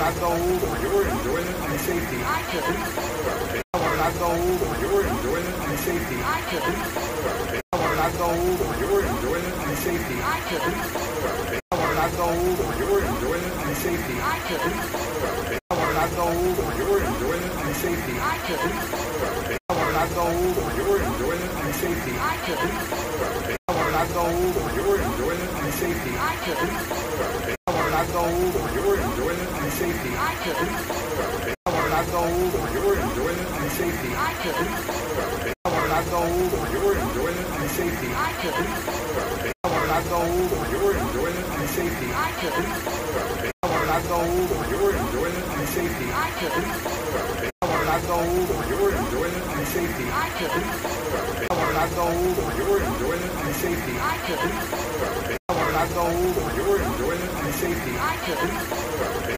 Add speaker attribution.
Speaker 1: not gold for your enjoyment and safety. I will not gold for your enjoyment and safety. I will not gold for your enjoyment and safety. I will not gold for your enjoyment and safety. I will not gold for your enjoyment and safety. I will not gold for your enjoyment and safety. I will not gold for your enjoyment and safety. I will not gold for your enjoyment and safety. I will not gold for your enjoyment and safety. I will not gold for your enjoyment and safety. I will not gold for your enjoyment and safety. I will not gold for your enjoyment and safety. I will not gold for your enjoyment and safety. I will not gold for your enjoyment and safety. I will not gold for your enjoyment and safety.